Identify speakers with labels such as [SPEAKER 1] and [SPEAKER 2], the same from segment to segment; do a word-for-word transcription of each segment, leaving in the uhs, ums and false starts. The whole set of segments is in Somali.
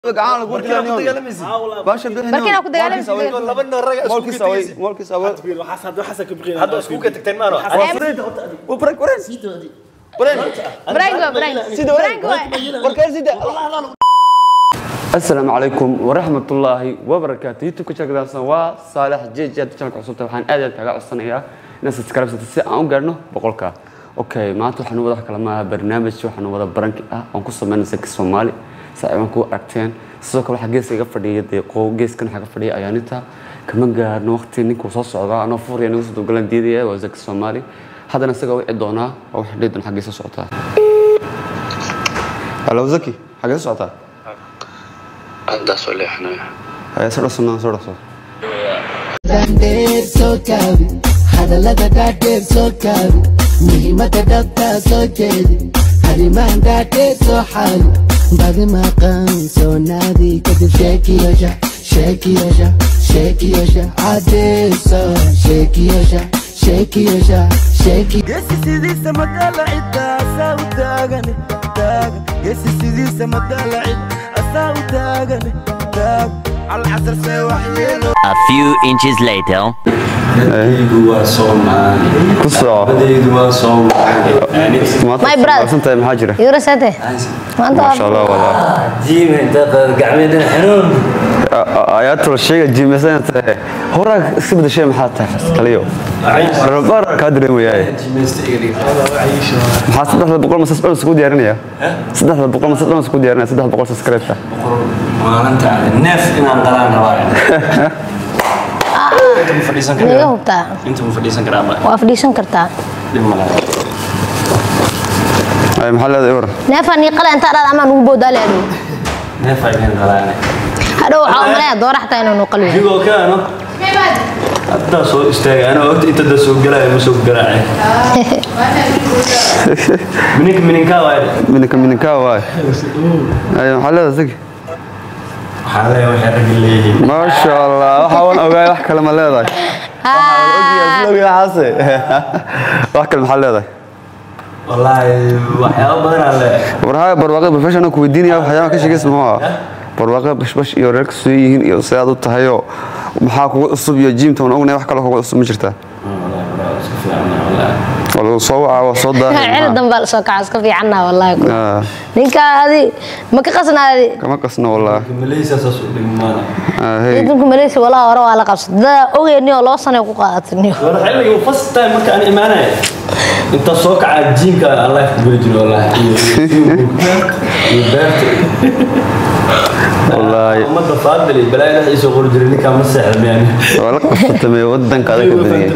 [SPEAKER 1] قاعد أقول لك اليوم باش بدنا
[SPEAKER 2] بركي أنا كنت قاعد
[SPEAKER 3] لبنا الرجع
[SPEAKER 1] مولك سوي مولك سوي
[SPEAKER 3] وحسد وحسد كبرين هذا اسكوك تكتين مانو
[SPEAKER 1] وبرك ورين ورين
[SPEAKER 2] برانجو برانجو
[SPEAKER 1] سيدو برانجو بركي سيدو السلام عليكم ورحمة الله وبركاته يوتيوب كشكل سوا صالح جيج جد شانك عصوبته وحن أدل تجا عصنية ناس تسكرب ستسي أو قرنه بقولك أوكي ما تو حنو وضح كلامها برنامج شو حنو وضح برانك أه أنقص من سك الصومالي سأعملكوا أكتين سوق كل حاجة سيجا فردي دقيقة جيس كان حاجة فردي أيانتها كمان قرن وقت إنك وصلت صعدة أنا فور يعني وصلت وقلنا ديدية وزك الصومالي هذا نسيجا عدونا أو حديد من حاجة صعدة هلا وزكي حاجة صعدة
[SPEAKER 4] عندها سؤال احنا
[SPEAKER 1] هيا سرعة سرعة سرعة
[SPEAKER 5] دندير سوكابي هذا لا دندير سوكابي مهمة دبتا سوكيدي هذه ما دندير سوحالي بعد ما قام سونادي كتب شاكي يجا شاكي يجا شاكي يجا عادي سو شاكي يجا شاكي يجا شاكي
[SPEAKER 6] يسي سيدي سمدالا عدا ساو تاغني تاغ يسي سيدي سمدالا عدا
[SPEAKER 7] A few inches later.
[SPEAKER 2] My brother. You're a sete.
[SPEAKER 1] ما شاء الله والله.
[SPEAKER 3] جيم انت قاعدين حنون
[SPEAKER 1] آيات الشيء جيم مثلا هوراك سبد الشيء محاته كليو. ربار كادر وياي. محاسب ده بقول مسافة مسكود يارنيا. سده بقول مسافة مسكود يارنيا سده بقول سكريتة.
[SPEAKER 3] ما أنت النف إن أنقلنا نوايا. أنت مفلسن كرام.
[SPEAKER 2] نيجو بتاع.
[SPEAKER 3] أنت مفلسن كرام.
[SPEAKER 2] وافديشن كرتا.
[SPEAKER 3] لما
[SPEAKER 1] أي محل هذا يور.
[SPEAKER 2] نفني قلا أنت أراد أما نوبو داليرو.
[SPEAKER 3] نف أيدين قلنا.
[SPEAKER 2] هذا هو عمره دور حتى إنه نقلوه.
[SPEAKER 3] جيبوا كانوا. هذا سو استاج أنا وقت أنت ده سوق جراء مسوق جراء. منك منك كواي.
[SPEAKER 1] منك منك كواي. أي محل هذا زكي.
[SPEAKER 3] حالي وحياتك اللي
[SPEAKER 1] ما شاء الله حاول أوجي واحد كلام الله ذا حاول أوجي أسلوب يا حسي واحد كلام محل ذا
[SPEAKER 3] والله وحياة بدنا على
[SPEAKER 1] ورها برواقة بفش أنا كويديني أو حياة ما كش اسمها برواقة بش بش يورك سويين يصياد التهيو محاكو الصبي الجيم تون أغنية واحد كله هو الصبي مشرته والله صوّع وصدّى
[SPEAKER 2] عيل دنبال سوق عسكر في عنا والله يقول نيكا هذه ما كقصنا هذه
[SPEAKER 1] كما قصنا والله
[SPEAKER 3] مليس أساس بالمانا
[SPEAKER 1] هي
[SPEAKER 2] يمكن مليس ولا ورا ولا قصد ده أوجي إني والله صنع وقاعدتني
[SPEAKER 3] ولا حلو يوفص تايم مكان إيمانه أنت سوق عجين كا الله يخبر جل والله والله ما تفضل لي بلا إله يسوق رجلني كم السحب يعني
[SPEAKER 1] والله قصة ما يودن كذا كذا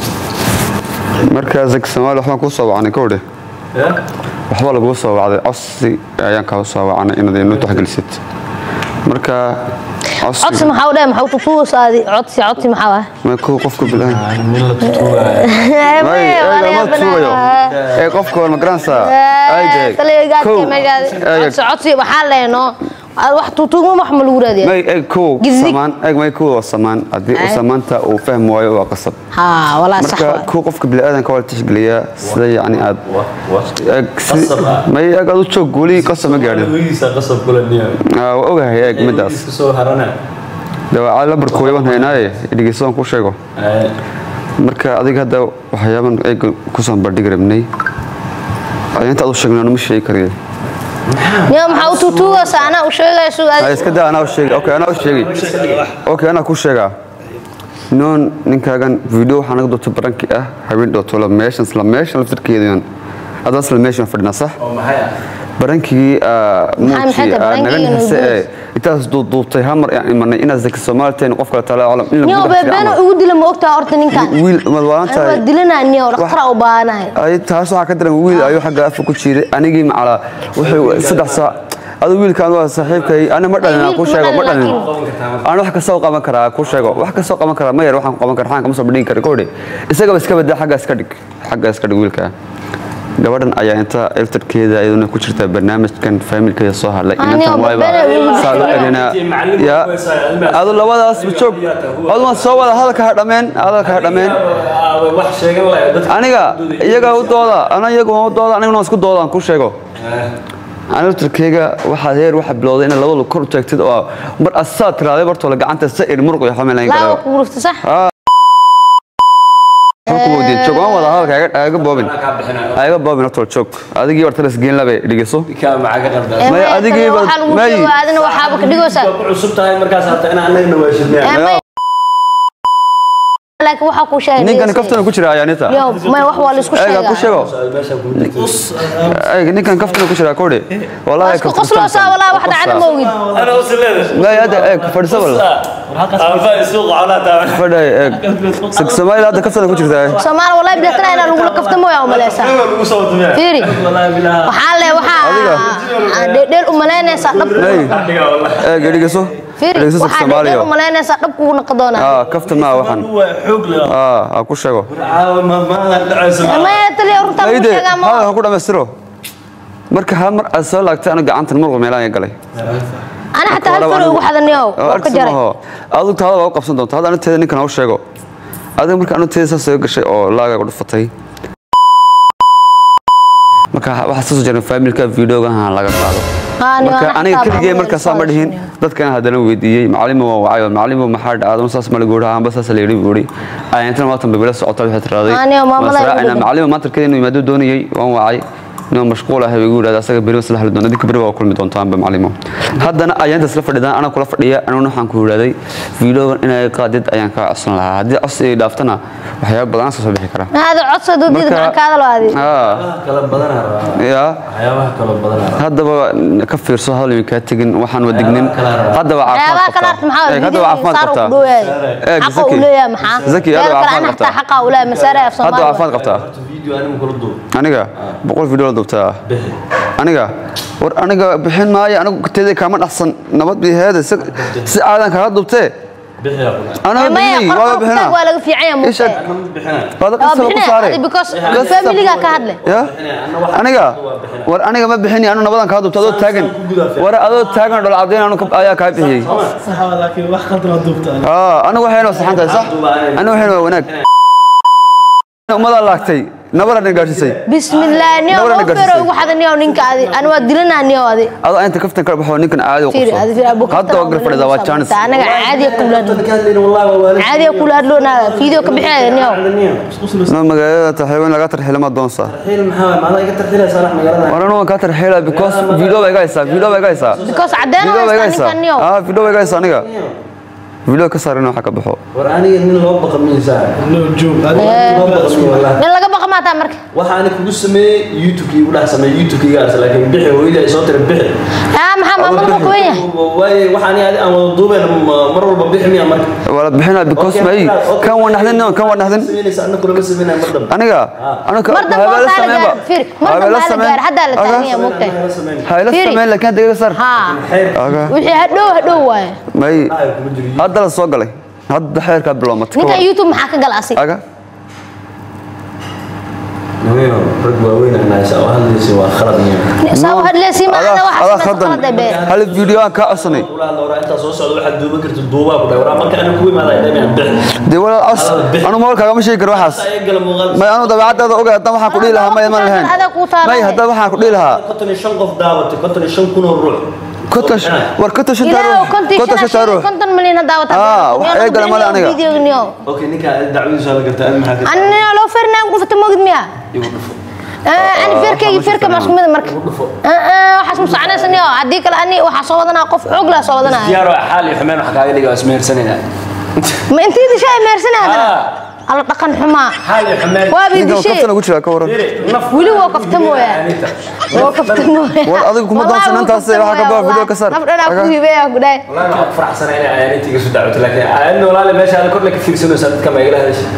[SPEAKER 1] مركزك سمال وحنا كوسا وعنا كوده وحنا لقوسا وعد عصي أيام كوسا وعنا إن ذي نوتو حق الست مركا
[SPEAKER 2] عصي عصي محاولة محاولة تطوس هذه عصي عصي محاولة
[SPEAKER 1] ما يكون قفك بالله
[SPEAKER 3] من لا تطوع
[SPEAKER 1] ما ما تطوع إيه قفك والمقرنسة أي ده
[SPEAKER 2] تلي قاعد كم عصي عصي محاولة إنه واحد تطوع ما محمل ورادي
[SPEAKER 1] ما إيه كو سمان إيه ما يكون سمان أدي سمان تا وفهم واي وقصد
[SPEAKER 2] ها ولا صح
[SPEAKER 1] كو قفك بالله كوال تشغلية سدي يعني أد ما يقعدوا تشوف قولي قسم قاعدين
[SPEAKER 3] ويسا قسم كل النية
[SPEAKER 1] آه وأوجه هيك مدرس
[SPEAKER 3] سو هرنا
[SPEAKER 1] ده على بركوي وهنا هنا اللي جسون كل شيء مركا أديك هذا وحياة إيه كوسان بدي قربني أنت أدو شغلنا مش شيء كريه
[SPEAKER 2] يوم حاول تطوع أنا وشيء شو
[SPEAKER 1] هاي كده أنا وشيء أوكي أنا وشيء أوكي أنا كل شيء نون نكاعن فيديو حنا قدرت برانك أه حبيت دوت ولا ماشين سلام ماشين في كذا هذا أصل ماشين فرنا صح برانكي موشي نغني هسه إتاس دو دو تهمر يعني من إن زك السمارتين وقفك تلا علم
[SPEAKER 2] نيو بيبانو يودي لما وقتها أرتنين كان
[SPEAKER 1] ويل مدوان تاي
[SPEAKER 2] دلنا نيو رقرا وبانا
[SPEAKER 1] أي تاسو حكدر ويل أيو حاجة أفكو تشيل أنا جي على وحي صدق صا هذا ويل كان صاحبك أنا مرة أنا كل شيء مرة أنا وحكي سوق ما كرا كل شيء وحكي سوق ما كرا ما يروح ما كرا حاجة مصر بدين كريكودي إذا بس كبد حاجة اسكدك حاجة اسكدك ويل كان gabadhan ayaa inta eltarkeeda ayaduna ku jirta barnaamijkan familkeeda soo hadlay inta wayba saalo arina ya adu labadaas joog adu ma soo wada hadalka hadhameen hadalka hadhameen
[SPEAKER 3] wax sheegan la dadka
[SPEAKER 1] aniga iyaga u dooda ana iyaga u dooda aniguna isku doodaan ku sheego أنا تركيا واحد هير واحد بلادين اللي هو الكرة تكتد أو مر أسات ترى هذا برضو لقى أنت السائر مرق يا حمل
[SPEAKER 2] لا وقفت صح
[SPEAKER 1] شوكو دي شوكو ولا هذا أيق بابين أيق بابين أطول شوك هذا جي ورتلس جين لبي دقيسو
[SPEAKER 3] كان معك قرد
[SPEAKER 1] ما هذا جي
[SPEAKER 2] ما هذا وحابك دقوسة
[SPEAKER 3] عصبت هاي مركز أنا عندنا واشدني
[SPEAKER 2] لكن waxa ku sheegay
[SPEAKER 1] ninkan kaftana ku jira ayaan inta
[SPEAKER 2] yo ma wax waa la isku sheegay
[SPEAKER 1] ku sheego ay ninkan kaftana ku jira koode wallahi
[SPEAKER 2] ka qoslo saa wallahi wax dhacda ma ogid
[SPEAKER 3] ana usleedahay
[SPEAKER 1] ma hada ay fadhiso wala
[SPEAKER 3] aba suuq ala taa
[SPEAKER 1] fadhay ay sag Soomaaliya hada kaftana ku jirta
[SPEAKER 2] Soomaaliya wallahi bilatana ina lagu kafta mooyaa u maleeysa
[SPEAKER 3] lagu soo tumiya
[SPEAKER 2] fiiri
[SPEAKER 3] wallahi bilaa
[SPEAKER 2] waxa le waxa dheel u maleynaysa dhab
[SPEAKER 1] ay gadigaso
[SPEAKER 2] fiiri waxa dheel u maleynaysa dhab ku noqdoona
[SPEAKER 1] ah kafta ma waxan اه اكو شيغو
[SPEAKER 3] ما ما دعayso
[SPEAKER 2] ma yatali urta ku sheega ma
[SPEAKER 1] ha ku dhameystiro marka ha mar asoo laagtay aniga gacanta muruq meelaan galay
[SPEAKER 2] ana hatta hal furo ugu xadaniyo ka jaray
[SPEAKER 1] adu taada waa qabsan doontaa hada anteeda ninkan oo sheego adiga marka anu teesa soo gashay oo laaga ku dhufatay marka waxa soo jiray family-ka video-ga aan laga qaado marka aniga kaliya marka sama dhihin dadkan hadana weydiiyay macallimo waa wacay macallimo maxaa dhacday saas ma lagu rahaa bas saas leeyahay buuri ayaan maanta babila socota waxay tiraaday ana macallimo maanta kale inuu yimaado doonayay waan wacay inuu mashquul ah igu yiraahdo asaga bari wasla hal doonada dib bari waa kulmi doontaan ba macallimo haddana ayaan isla fadhidaan ana kula fadhiya anuu waxaan ku yiraahday video inay qaadid ayaan ka codsan lahaa hadii codsi ay dhaaftana waxyaabo badan soo bixi kara
[SPEAKER 2] hada codsi doodid maxaa ka hadalwaadi
[SPEAKER 1] ah
[SPEAKER 3] kala badan ah
[SPEAKER 1] ya
[SPEAKER 3] waxyaabaha kala badan
[SPEAKER 1] hadaba ka fiirso hawlin ka tagin waxaan wadignin hadaba caafimaad hadaba caafimaad qabta
[SPEAKER 2] ee zaki leeyahay maxaa
[SPEAKER 1] zaki hadaba caafimaad qabta
[SPEAKER 2] xaqa ula masaara af Soomaaliya
[SPEAKER 1] hadaba caafimaad qabta
[SPEAKER 3] video anigu kala duub
[SPEAKER 1] aniga boqol video la duubtaa aniga war aniga bixin maayo anigu teeday kama dhaxsan nabad bi heeda si aadan kala duubtee
[SPEAKER 3] bixiya
[SPEAKER 1] ana bixin waa bixina
[SPEAKER 2] waa laga fiican yahay
[SPEAKER 1] isha
[SPEAKER 3] bixina
[SPEAKER 1] wada qasab ku saaray
[SPEAKER 2] because family-ga ka hadlay
[SPEAKER 1] ya aniga war aniga ma bixin anu nabadan ka duubtaa adoo taagan war adoo taagan dhul cadeyn anu ayaa ka bixiyay
[SPEAKER 3] laakiin wax qaldan duubtaa
[SPEAKER 1] ah anigu waxayna saxantahay sax anigu waxayna wanaag umada laagtay nabara nagaashisay
[SPEAKER 2] bismillah niyo fero ugu xadaniyo ninka adi aan waa dilananiyo adi
[SPEAKER 1] ado inta kaftan kala baxo ninkan caadi u
[SPEAKER 2] fiiri adi fiiri abu
[SPEAKER 1] hadda waa garfadada waa chance
[SPEAKER 2] anaga caadi ku laad caadi ku laad loona video ka bixinayo
[SPEAKER 1] ma magaalada taxaween laga tarxilo ma doonsa
[SPEAKER 3] tarxiil maxaa ma laga tarxiilaysa wax magaalada
[SPEAKER 1] warano ka tarxila because video bay gaysa video bay gaysa
[SPEAKER 2] because cadeen waa ninkan niyo
[SPEAKER 1] ah video bay gaysa aniga video ka saarino waxa ka baxo
[SPEAKER 3] war aniga nin loo baqameysa loo joog
[SPEAKER 2] nin laga baqamaata marka
[SPEAKER 3] waxa aan kugu sameeyay youtube igu dhax sameeyay youtube iga arsa laakiin bixi hooyada ay soo tir bixi
[SPEAKER 2] ah maxaa ma marba ku weyn
[SPEAKER 3] way waxa aan aan wada duubeen mar walba bixi miya marka
[SPEAKER 1] wala bixina because may kan wan naxdin kan wan naxdin
[SPEAKER 3] aniga kula ma sameeyay mar dambe
[SPEAKER 1] aniga aniga
[SPEAKER 2] marda ma sameeyay fir marda ma sameeyay hada la taaniya moogtay
[SPEAKER 1] hayla sameeyay laakiin deegaga sar
[SPEAKER 2] ha wixii hadhow hadhow waay
[SPEAKER 1] may hadda la soo galay hadda xeerka bilowmatay
[SPEAKER 2] ninka youtube maxaa ka gal asig
[SPEAKER 1] aga
[SPEAKER 3] نويو رجوا وين الناس أو هل سوى خرج نيو
[SPEAKER 2] سوى هل سيما أنا واحد
[SPEAKER 1] خرج هل الفيديو كا أصلي
[SPEAKER 3] ولا لو رأيت صوص ولا واحد دوبك كرت الدوبة ولا ورا ما كان كوي ما لا يدمي بح
[SPEAKER 1] دي ولا أص أنا ما أقول كلام شيء كروحس ما أنا طبعا هذا أوجا طبعا حكولي لها ما يمر لهن ما هذا ما حكولي لها
[SPEAKER 3] كنت نشان قف دعوة كنت نشان كنا الروح
[SPEAKER 1] كنتش وركنتش انت
[SPEAKER 2] كنتش تروح كنت ملينا دعوة
[SPEAKER 1] اه وحياة قال ما عنك
[SPEAKER 2] فيديو نيو
[SPEAKER 3] اوكي نيكا دعوة سؤال قلت انا حاجة
[SPEAKER 2] انا لو فرنا وقفت موجود مياه أنا فيركي فيركي مش من مركب وحش مساعدة سنيو عديك لأني وحصوّدنا قف عقلة صوّدنا
[SPEAKER 3] زيارة حالي حمام حكاية لي جالس ميرسنين
[SPEAKER 2] ما أنت دي شيء ميرسنين هذا على طقن حما
[SPEAKER 3] حالي حمام
[SPEAKER 2] وابي دي شيء
[SPEAKER 1] كفتنا قلت لك ورا
[SPEAKER 2] ولي وقفت مويا وقفت مويا
[SPEAKER 1] والله أظن كم دام سنة تاسع راح كبار فيديو كسر
[SPEAKER 2] أنا أقول بيا قداي
[SPEAKER 3] والله فرح سنة أنا يعني تيجي سدعوت لك إنه لا لا ماشي أنا كل لك في سنة سنة كم يقول هذا الشيء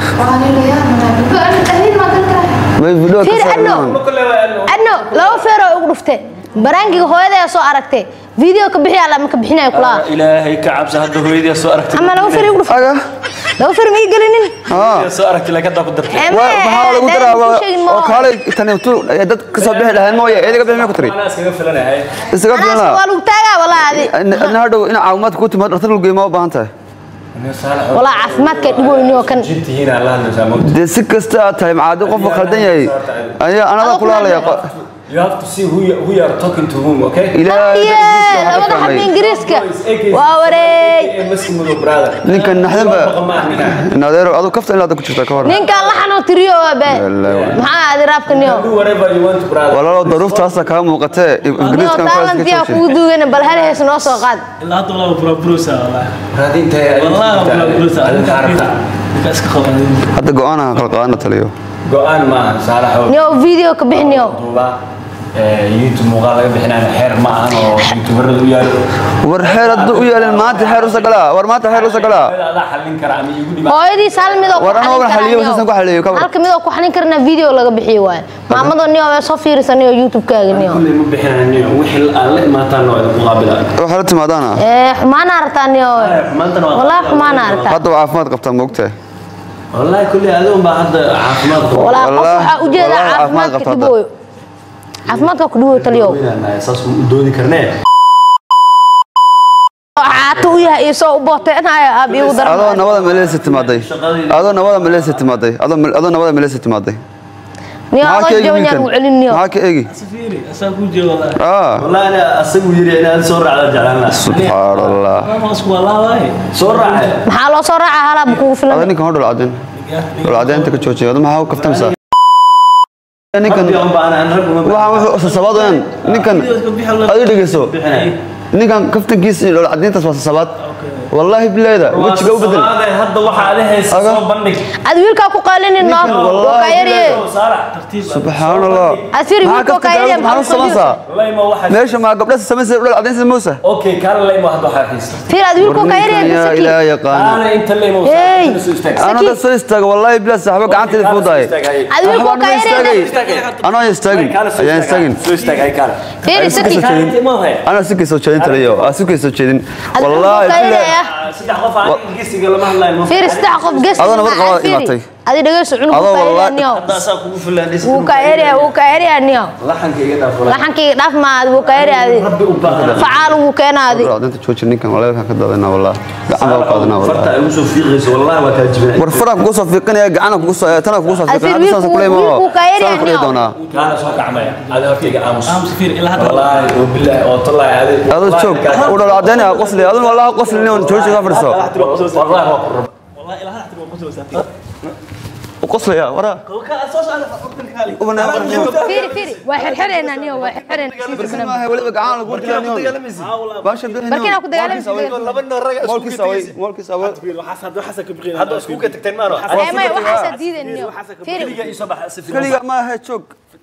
[SPEAKER 1] ما فيديو كسر
[SPEAKER 2] أنو لو فيرو وقفته برانجي هو هذا سو أركته فيديو كبحي على ما كبحنا يقولها
[SPEAKER 3] إلهي كعب سهد هو هذا سو أركته
[SPEAKER 2] أما لو فيرو وقفته لو فيرو مي قلنين
[SPEAKER 1] اه
[SPEAKER 3] سو أركته لك هذا قدرت
[SPEAKER 1] وحاول أقدر وكالي تنمتو يدك كسبه لهن موية إيه قبل ما كتري
[SPEAKER 3] أنا أسكت فلنا هاي
[SPEAKER 1] أسكت فلنا
[SPEAKER 2] أنا سوالو تاجا ولا هذه
[SPEAKER 1] أنا هذا إن عوامات كنت ما رحت له الجيم بانته
[SPEAKER 2] والله عفمات كتبوا إنه كان
[SPEAKER 3] جيت هنا الله نسامك
[SPEAKER 1] دي سكست تايم عادي قف خلدني أي أنا أنا أقول على يا
[SPEAKER 3] You have to see who you, who you are talking to whom, okay?
[SPEAKER 1] ilaahay
[SPEAKER 2] Yeah, labada xab ingiriiska waa wareey
[SPEAKER 3] Maskimudo brother.
[SPEAKER 1] ninkan naxdan ba nadeero adu kafta inaad ku jirta ka hor
[SPEAKER 2] ninka laxano tiriyo be maxaa aad raabkaniyo
[SPEAKER 3] Do whatever you want, brother.
[SPEAKER 1] walaalo daruuftaas ka muuqatay ingiriiskan
[SPEAKER 2] ka talantiya ku duugan bal hal hees noo soo qaad
[SPEAKER 7] ilaa hadda walaal bro brusa walaal
[SPEAKER 3] Raadin tahay.
[SPEAKER 7] walaal bro brusa
[SPEAKER 3] Adin xarabta.
[SPEAKER 7] iska qaban
[SPEAKER 1] hadda go'aan aan kala qaadana taliyo
[SPEAKER 3] Go'aan ma saalaxo.
[SPEAKER 2] niyo video ka bixiniyo
[SPEAKER 3] Duuba ee YouTube muuqaal laga bixinaayo xeer ma ahan oo YouTuberada u yaalo.
[SPEAKER 1] war xeer hadda u yeelin maanta xeer u sagala war maanta xeer u sagala
[SPEAKER 3] La xallin kara ama igu dhibaa.
[SPEAKER 2] hooyadii sal midoo
[SPEAKER 1] war ana waa xaliyo waxaan ku xaliyo ka
[SPEAKER 2] halka midoo ku xalin karna video laga bixiyo waay maamado niyo way soo fiirsanayo YouTube kaaga niyo
[SPEAKER 3] Kulli ma bixinaaniyo wixii aan la imaataan oo idin qaabila.
[SPEAKER 1] waxa la timaadana
[SPEAKER 2] ee xumaan artaan niyo
[SPEAKER 3] Maantana waa
[SPEAKER 2] walaal xumaan artaan
[SPEAKER 1] hadda waa caafimaad qabtaa moogtay
[SPEAKER 3] wallahi kulli adoon baa hadda caafimaad qabo.
[SPEAKER 2] walaal qof waxa u jeeda
[SPEAKER 1] walaal
[SPEAKER 2] caafimaad
[SPEAKER 1] caafimaad
[SPEAKER 2] ka
[SPEAKER 1] qabta.
[SPEAKER 2] dibooyo caafimaadka ku dhibo taliyo
[SPEAKER 3] Weynaa saas u doodi karnee.
[SPEAKER 2] waxaatu u yahay isoo u booteenayo aab igu
[SPEAKER 1] adoo
[SPEAKER 2] daran
[SPEAKER 1] nabada meeleysa timaaday adoo nabada meeleysa timaaday adoo adoo nabada meeleysa timaaday
[SPEAKER 2] niyo adoo joonyar u celin niyo
[SPEAKER 1] maxaa ka eegi
[SPEAKER 7] safiiri asaa ku jeedo walaal
[SPEAKER 1] ah
[SPEAKER 3] Wallahi ana asagu yiri inaan soo raacdo jeclaan.
[SPEAKER 1] subhanallah
[SPEAKER 7] ma isku walaalahay
[SPEAKER 3] Soo raacay.
[SPEAKER 2] maxaa loo soo raacaa halab kugu filan
[SPEAKER 1] adoo ninkan hodol cadeen hodol cadeen ta ka joojiyay adoo maxaa u kaftamsa ninkan
[SPEAKER 3] Rabbi aan baan aan rag uma
[SPEAKER 1] waxa wuxuu sasabaadeen ninkan adi dhageyso ninkan kaftankiisa hodol cadeyntaas waa sasabaad wallahi bilayda wajiga u bedel
[SPEAKER 3] hadda waxa aad hayso soo bandhig.
[SPEAKER 2] ad wiilka ku qalinin no ka yariye
[SPEAKER 1] subhanallah
[SPEAKER 2] asiri wiilka ka yariye
[SPEAKER 1] maxaa samaysaa
[SPEAKER 3] Wallahi ma waxa
[SPEAKER 1] meesha ma gabdhaha samaysaa hodol cadeynta muusa
[SPEAKER 3] okay kala lay ma hadda waxa haysto.
[SPEAKER 2] fiir ad wiilka ka yariye
[SPEAKER 1] ya
[SPEAKER 2] bisaki
[SPEAKER 1] ilaa yaqaan
[SPEAKER 3] Ana inta lay ma
[SPEAKER 2] Hey.
[SPEAKER 3] soo istaag.
[SPEAKER 1] ana da soo istaaga wallahi bilaa saxaba gacantayda fuudaay
[SPEAKER 2] ad wiilka ka yariye
[SPEAKER 1] ana istaagin ayaan istaagin
[SPEAKER 3] Soo istaag ay kala.
[SPEAKER 2] fiir saki
[SPEAKER 1] ana si kasoo jeedin taliyo si kasoo jeedin wallahi bilaa
[SPEAKER 3] saddex qof aan ingiriisiga lama hadlayo.
[SPEAKER 2] fiir saddex qof ges
[SPEAKER 1] adoo nabad qaba imatay
[SPEAKER 2] adi dhageyso cunug
[SPEAKER 1] Adoo
[SPEAKER 2] ka
[SPEAKER 1] wallahi-
[SPEAKER 2] yariye niyo
[SPEAKER 3] Hadda asaa kugu filaanaysa.
[SPEAKER 2] wuu ka yariye wuu ka yariye niyo
[SPEAKER 3] Laxanka iga dhaaf.
[SPEAKER 2] laxankii dhaaf ma ad wuu ka yariye
[SPEAKER 3] Rabbi u baaqada.
[SPEAKER 2] facaal wuu keenaadi
[SPEAKER 1] cadeynta joojin ninkan wallahi ka dadana wallahi gacan baa qaadana
[SPEAKER 3] Farta
[SPEAKER 1] wallahi
[SPEAKER 3] ay ugu soo fiiqayso wallahi waa kaa jibinay.
[SPEAKER 1] war fara kugu soo fiiqinaya gacan kugu soo tana kugu soo fiiqinaya hadda saas kulay ma
[SPEAKER 2] wiilku ka yariye
[SPEAKER 1] saan kulay
[SPEAKER 2] niyo.
[SPEAKER 1] doona
[SPEAKER 3] Kaana soo kacmaya. Ada afkiga aamus.
[SPEAKER 7] am safiiri ilaa hadda
[SPEAKER 3] Wallahi oo billahi oo tallahi adi.
[SPEAKER 1] adoo joog u dhal cadeynaya qosli adoo wallahi qosli nin jooji ka fadhiso
[SPEAKER 3] Wallahi waa qurb.
[SPEAKER 7] wallahi ilaa hadda waa ku soo safiiri
[SPEAKER 1] qosli ya wara
[SPEAKER 7] ka soo socda qofkan kali
[SPEAKER 1] ubana
[SPEAKER 2] fiir fiir waa xirxirena niyo waa xirxirena
[SPEAKER 1] ma waliba gacan lagu keenayo baasha bixin
[SPEAKER 2] markina ku dagaalamay
[SPEAKER 3] Laba nin rag isku
[SPEAKER 1] moolkiisa way moolkiisa way
[SPEAKER 7] waxaas hadda waxaas ka biqin
[SPEAKER 3] hadda isku ka tagteen maano.
[SPEAKER 2] ee may waxa diidan niyo fiir
[SPEAKER 3] Isoo baxa si
[SPEAKER 1] kaliya ma aha joog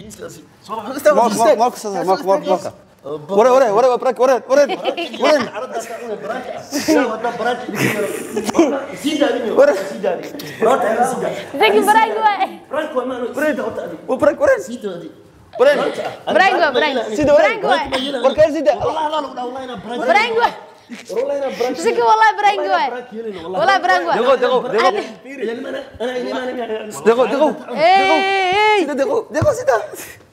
[SPEAKER 1] moolkiisa moolkiisa wara wara wara wara wara wara wara
[SPEAKER 2] zaki baraago waay
[SPEAKER 1] wara wara
[SPEAKER 2] baraago baraago
[SPEAKER 1] sida
[SPEAKER 2] baraago waay
[SPEAKER 1] warkaan sida
[SPEAKER 2] baraago waay zaki wallahi baraago waay wallahi baraago waay
[SPEAKER 1] دقو دقو دقو دقو
[SPEAKER 2] ee
[SPEAKER 1] دقو دقو سيدا